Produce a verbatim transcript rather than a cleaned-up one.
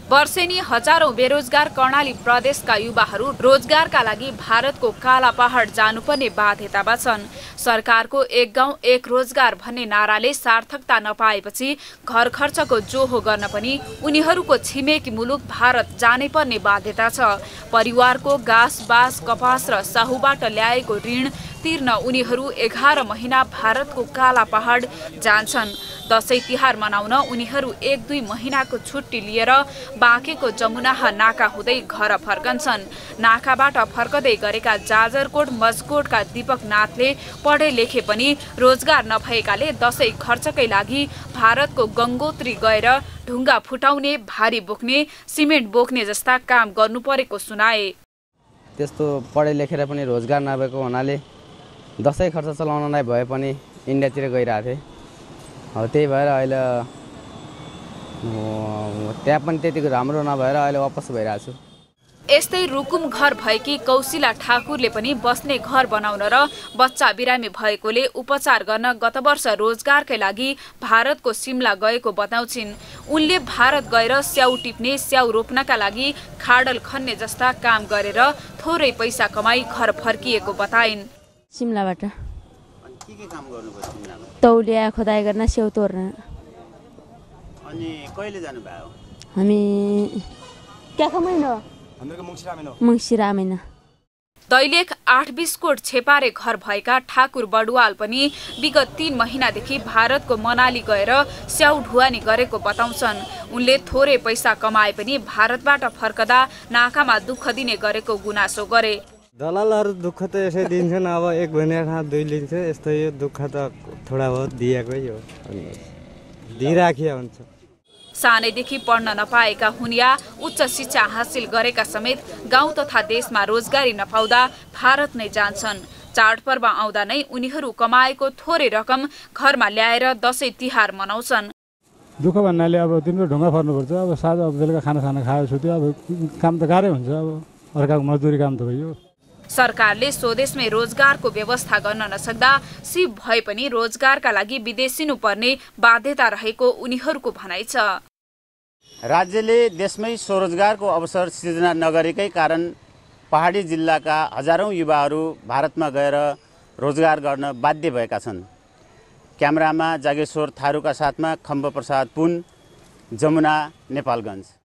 वर्षेनी हजारौं बेरोजगार कर्णाली प्रदेशका युवाहरू रोजगारका लागि भारतको काला पहाड जानुपर्ने बाध्यतामा छन्। सरकारको एक गाउँ एक रोजगार भन्ने नाराले सार्थकता नपाएपछि घर खर्चको जोहो गर्न पनि उनीहरूको छिमेकी मुलुक भारत जानै पर्ने बाध्यता छ। परिवारको गाँस बास कपास र साहुबाट ल्याएको ऋण तिर्न उनीहरू एघार महिना भारतको काला पहाड जान्छन्। दशैं तिहार मनाउन उनीहरू एक दुई महिनाको छुट्टी लिएर बाँकेको जमुनाहा नाका हुँदै घर फर्कन्छन्। नाकाबाट फर्कदै गरेका जाजरकोट मजकोटका दीपक नाथले पढे लेखे पनि रोजगार नभएकाले दशैं खर्चकै लागि भारतको गङ्गोत्री गएर ढुङ्गा फुटाउने, भारी बोक्ने, सिमेन्ट बोक्ने जस्ता काम गर्नु परेको सुनाए। त्यस्तो पढे लेखेर पनि रोजगार नभएको हुनाले दशैं खर्च चलाउनलाई भए पनि इन्डियातिर गइरहेको थिएँ। अब त्यही भएर अहिले त्यहाँ पनि त्यतिको राम्रो नभएर अहिले वापस भइरहेको छु। यस्तै रुकुम घर भएकी कौशिला ठाकुरले पनि बस्ने घर बनाउन र बच्चा बिरामी भएकोले उपचार गर्न गत वर्ष रोजगारकै लागि भारतको सिमला गएको बताउँछिन्। उनले भारत गएर स्याउ टिप्ने, स्याउ रोप्नका लागि खाडल खन्ने जस्ता काम गरेर थोरै पैसा कमाई घर फर्किएको बताइन्। सिमलाबाट के के काम गर्नुभयो सिमलामा? तौलिया खोदाइ गर्न, स्याउ तोड्न। अनि कहिले जानु भयो? हामी क्याका महिना हामीको मङ्सिर महिना मङ्सिर महिना। दैलेख आठ बिस्कोट छेपारे घर भएका ठाकुर बडुवाल पनि विगत तीन महिनादेखि भारतको मनाली गएर स्याउ ढुवानी गरेको बताउँछन्। उनले थोरै पैसा कमाए पनि भारतबाट फर्कदा नाकामा दुःख दिने गरेको गुनासो गरे। दलालहरू दुःख त यसै दिन्छन्, अब एक महिना ठाउँ दुई लिन्छ, यस्तो यो दुःख त थोडा बहुत दिएकै हो, दिइराखिया हुन्छ। सानैदेखि पढ्न नपाएका हुनिया उच्च शिक्षा हासिल गरेका समेत गाउँ तथा देशमा रोजगारी नपाउँदा भारत नै जान्छन्। चाडपर्व आउँदा नै उनीहरू कमाएको थोरै रकम घरमा ल्याएर दशैं तिहार मनाउँछन्। दुःख भन्नाले अब दिनको ढुङ्गा फर्नुपर्छ, अब साँझ अब बेलुका खाना खाना खाएर सुत्यो, अब काम त गाह्रै हुन्छ, अब अर्काको मजदुरी काम त भयो। सरकारले स्वदेशमै रोजगारको व्यवस्था गर्न नसक्दा सिप भए पनि रोजगारका लागि विदेशिनु पर्ने बाध्यता रहेको उनीहरूको भनाइ छ। राज्यले देशमै स्वरोजगारको अवसर सृजना नगरेकै कारण पहाडी जिल्लाका हजारौं युवाहरू भारतमा गएर रोजगार गर्न बाध्य भएका छन्। क्यामेरामा जागेश्वर थारूका साथमा खम्ब प्रसाद पुन, जमुना, नेपालगञ्ज।